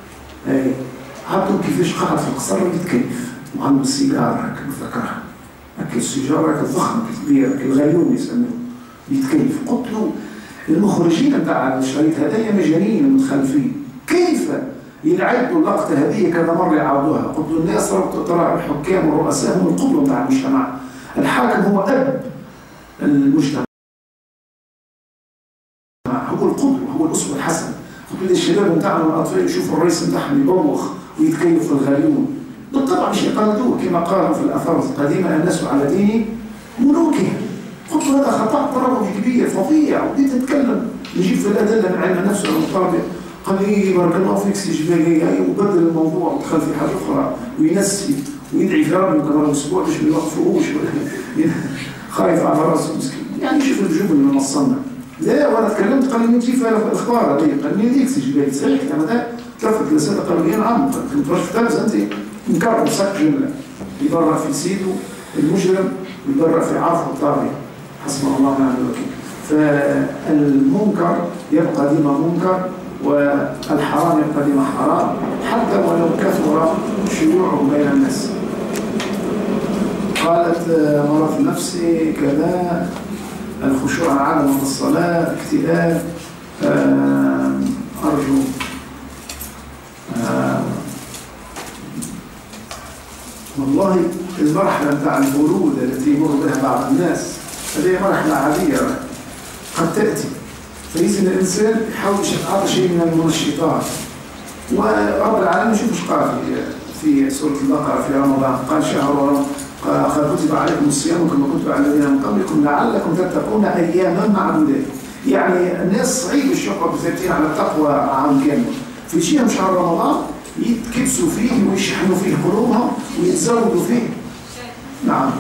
اي عدلوا كيفاش قاعد في القصر يتكيف وعنده السيجاره هكا متذكرها هكا السيجاره هكا الضخمه كبيره الغليون يسموه يتكيف. قلت له المخرجين نتاع الشريط هذايا مجانين متخلفين، كيف ينعدوا اللقطه هذه كذا مره يعاودوها؟ قلت له الناس ترى الحكام والرؤساء هم القدوه نتاع المجتمع، الحاكم هو اب المجتمع، هو القدوه هو الاسوه الحسنه. قلت له الشباب نتاعنا والاطفال يشوفوا الرئيس نتاعهم يبوخ ويتكيف في الغليون، بالطبع مش يقلدوه كما قالوا في الاثار القديمه الناس على دين ملوكهم. قلت له هذا خطا تربوي كبير فظيع. وبديت اتكلم نجيب في الادله من علم النفس والمقاربه. قال لي بارك الله فيك سي جبالي وبدل الموضوع ودخل في حاجه اخرى وينسي ويدعي في ربي كمان اسبوع باش ما يوقفوهوش خايف على راسه مسكين. يعني شوف الجبن اللي نصلنا. لا وانا تكلمت قال لي انت في الاخبار هذه قال لي هذيك سي جبالي صحيح انا ثلاث جلسات قالوا لي نعم كنت واش في انت نكرر بصك جمله يبرع في سيده المجرم ويبرع في عرفه الطاغيه حسبنا الله ونعم الوكيل. فالمنكر يبقى ديما منكر والحرام يبقى ديما حرام حتى ولو كثر شيوعه بين الناس. قالت مرض نفسي كذا الخشوع عدم في الصلاة اكتئاب أرجو والله المرحلة بتاع البرود التي يمر بها بعض الناس هذه مرحلة عادية قد تأتي، فإذا الإنسان يحاول يعطي شيء من المنشطات. ورب العالمين شوف ايش قال في سورة البقرة في رمضان قال شهر قد كتب عليكم الصيام كما كتب على الذين من قبلكم لعلكم تتقون أياما معدودات. يعني الناس صعيب الشقة بثبتين على التقوى عام كامل، في شيء شهر رمضان يتكبسوا فيه ويشحنوا فيه قلوبهم ويتزودوا فيه. نعم.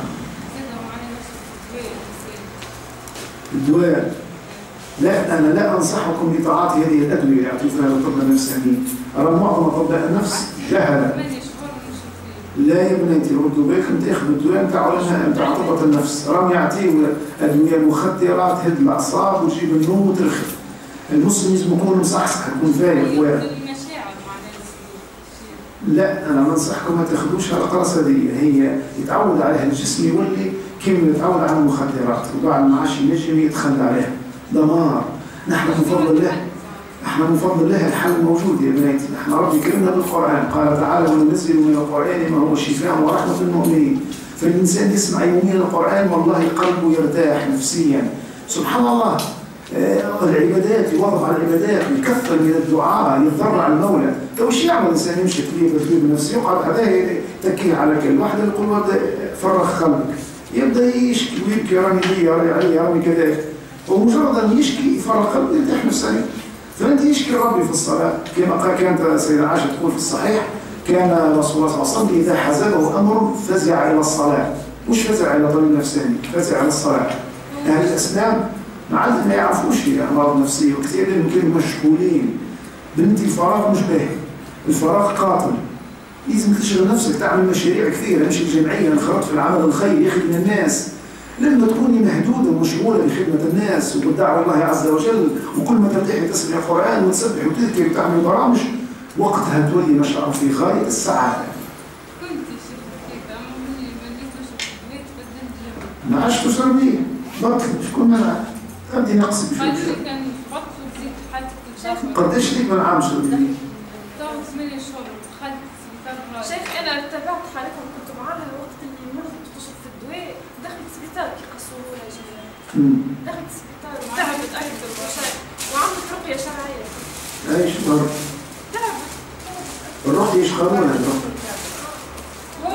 الدواء لا أنا لا أنصحكم بتعاطي هذه الأدوية اللي يعطوا فيها الطب النفساني. أرى معظم أطباء النفس جهلة. لا يا بنيتي ردوا بالك انت اخذوا الدواء نتاع علماء نتاع طب النفس، راهم يعطيو ادويه مخدره تهد الاعصاب وتجيب النوم وترخي. المسلم لازم يكون مصحصح، يكون فايق واعي. لا انا بنصحكم ما تاخذوش هالقرص هذه، هي يتعود عليها الجسم يولي كيما يتعود على المخدرات، وبعد ما عادش ينجم يتخلى عليها، دمار. نحن من فضل الله الحل موجود يا بناتي، نحن ربي كرمنا بالقران، قال تعالى وننزل من القران ما هو شفاء ورحمه للمؤمنين. فالانسان يسمع يوميا القران والله قلبه يرتاح نفسيا. سبحان الله. العبادات، يواظب على العبادات، يكثر من الدعاء، يتضرع المولى. تو وش يعمل الانسان؟ يمشي كبير بنفسه، يقعد هذا تكيه على كل واحد يقول فرغ قلبك، يبدا يشكي ويبكي، راني لي راني كذا، ومجرد ان يشكي يفرغ قلبه يرتاح نفسيا. فانت يشكي ربي في الصلاه كما كانت سيدة عائشه تقول في الصحيح، كان رسول الله صلى الله عليه وسلم اذا حزبه امر فزع الى الصلاه، مش فزع الى طبيب نفساني، فزع الى الصلاه. اهل الاسلام ما يعرفوش هي امراض نفسيه، وكثير منهم كانوا مشغولين. بنتي الفراغ مش باهي، الفراغ قاتل. لازم تشغل نفسك، تعمل مشاريع كثيره، امشي الجمعيه، انخرط في العمل الخيري، يخدم الناس. لما تكوني مهدوده ومشغوله بخدمه الناس وبالدعوه الله عز وجل، وكل ما ترتاحي تسمعي القران وتسبحي وتذكري وتعملي برامج، وقتها تولي ما شاء الله في غايه السعاده. ما عادش تشربيه، بطل، شكون منعك؟ أبدي نقص بشيء. قديش ليك من عام شربيه؟ 8 شهور. شيخ أنا تابعت حالتها كنت معاها وقت اللي مرضت تشرب في الدواء، دخلت سبيطار كي قصروها جميلة. دخلت سبيطار وتعبت أكثر وعملت رقية شرعية. ايش ضرب؟ تعبت. الرقية ايش قانونها الرقية؟ هو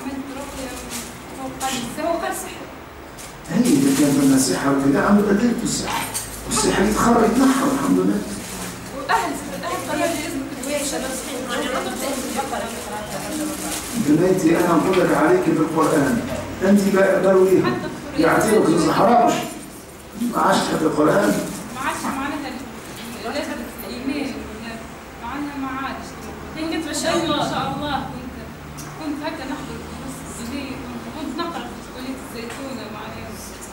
قال سحر. هي إذا كان فينا سحر وكذا عملوا أدلة السحر، والسحر يتخرج يتنحر الحمد لله. وأهل قالوا لي لازم تدويش أنا صحيح بنيتي أنا نقول لك عليك بالقرآن، أنت برويها يعطيك الزحراوش، ما عادش تحب القرآن. ما عادش معناتها لازم الإيمان معناها ما عادش. كنت ما شاء الله كنت هكا نحضر نص السنين، كنت نقرأ في كلية الزيتونة معناها.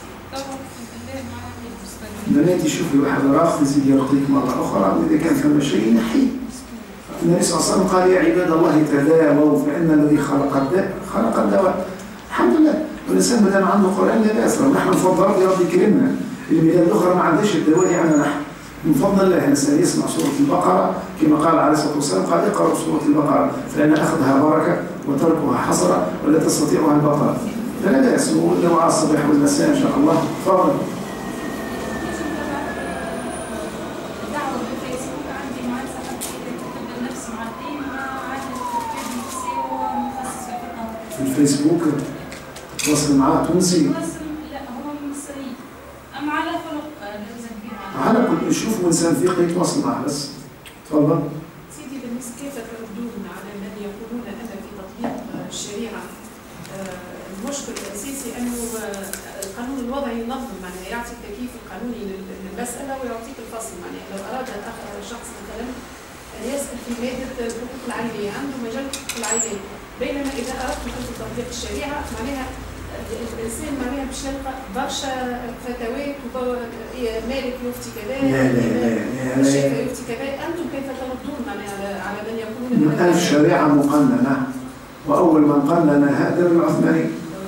بناتي شوفي واحد راخ يزيد يرقيك مرة أخرى، وإذا كان ثم شيء نحيه. النبي صلى الله عليه وسلم قال يا عباد الله تداووا فإن الذي خلق الداء خلق الدواء. الحمد لله، والإنسان ما دام عنده قرآن لا بأس، ونحن بفضل ربي كرمنا. البلاد الأخرى ما عندهاش الدواء يعني نحن. من فضل الله الإنسان يسمع سورة البقرة كما قال عليه الصلاة والسلام، قال اقرأوا سورة البقرة فإن أخذها بركة وتركها حسرة ولا تستطيعها البقرة. فلا بأس، ولو على الصباح والمساء إن شاء الله. تفضل. في الفيسبوك تواصل معاه تونسي؟ لا هو مصري، أما على خلق على كل يشوف إنسان فقهي يتواصل معه بس. تفضل. سيدي بالنسبة كيف تردون على الذي يقولون أن في تطبيق الشريعة المشكل الأساسي أنه القانون الوضعي ينظم، معناها يعطي التكييف القانوني للمسألة ويعطيك الفصل. معناها لو أراد شخص مثلا أن يسأل في مادة الحقوق العائلية عنده مجال الحقوق العائلية، بينما إذا أردت في تطبيق الشريعة معناها الإنسان معناها باش يلقى برشا فتاوات مالك يفتي كذا، الشيخ يفتي كذا. أنتم كيف تردون معناها على من يقولون الشريعة مقننة، وأول من قنن هذا العثماني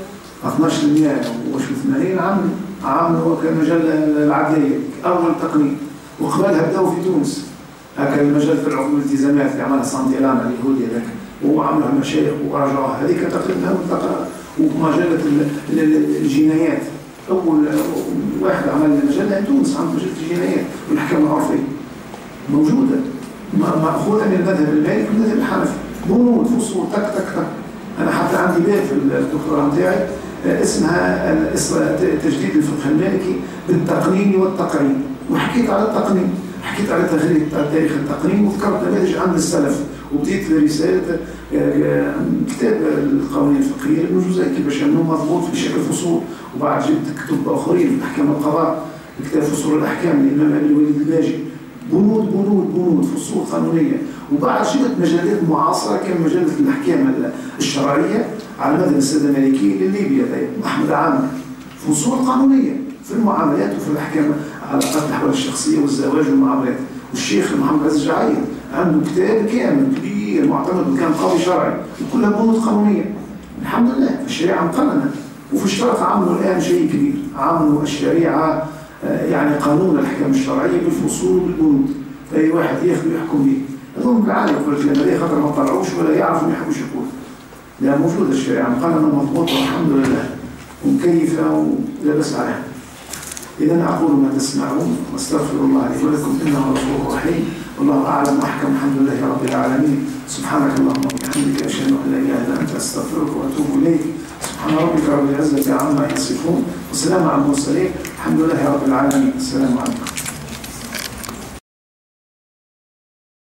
1280 عام وكان مجال العدلية أول تقنين، وقبلها بدأوا في تونس. هكذا المجال في العقوبة والالتزامات اللي عملها سانتيلانا اليهودي هذاك، وعملها مشايخ ورجعوها، هذيك تقريبا ومجلة الجنايات. أول واحد عمل مجلة تونس عن مجلة الجنايات والأحكام العرفية موجودة، مأخوذة من المذهب المالكي والمذهب الحنفي، بنود فصول تك تك تك. أنا حتى عندي باب في الدكتوراه نتاعي اسمها تجديد الفقه المالكي بالتقنين والتقرين، وحكيت على التقنين، حكيت على تاريخ التقنين وذكرت نماذج عند السلف، وبديت رسالة كتاب القوانين الفقهية للنجوزي كيفاش انه مضبوط في شكل فصول، وبعد جبت كتب اخرين في احكام القضاء، كتاب فصول الاحكام للامام ابي الوليد الباجي، بنود فصول قانونيه، وبعد جبت مجلات معاصره كان مجله الاحكام الشرعيه على مذهب الساده المالكي لليبيا احمد عامر، فصول قانونيه في المعاملات وفي الاحكام علاقات الأحوال الشخصية والزواج والمعاملات. والشيخ محمد عزيز الجعيد عنده كتاب كامل كبير معتمد وكان قوي شرعي وكلها بنود قانونية. الحمد لله الشريعة مقننة. وفي الشرط عملوا الآن شيء كبير، عملوا الشريعة يعني قانون الأحكام الشرعية بالفصول بالبنود، فأي واحد ياخذ ويحكم به. أظن بالعالم يقول لك ليه خاطر ما طلعوش ولا يعرفوا ما يحبوش يقول. لا موجودة الشريعة مقننة ومضبوطة والحمد لله ومكيفة ولا بأس عليها. إذا أقول ما تسمعون واستغفر الله لي ولكم إنه غفور رحيم والله أعلم وأحكم. الحمد لله رب العالمين. سبحانك اللهم وبحمدك أشهد أن لا إله إلا أنت أستغفرك وأتوب إليك. سبحان ربك رب العزة عما يصفون وسلام على المرسلين الحمد لله رب العالمين. السلام عليكم.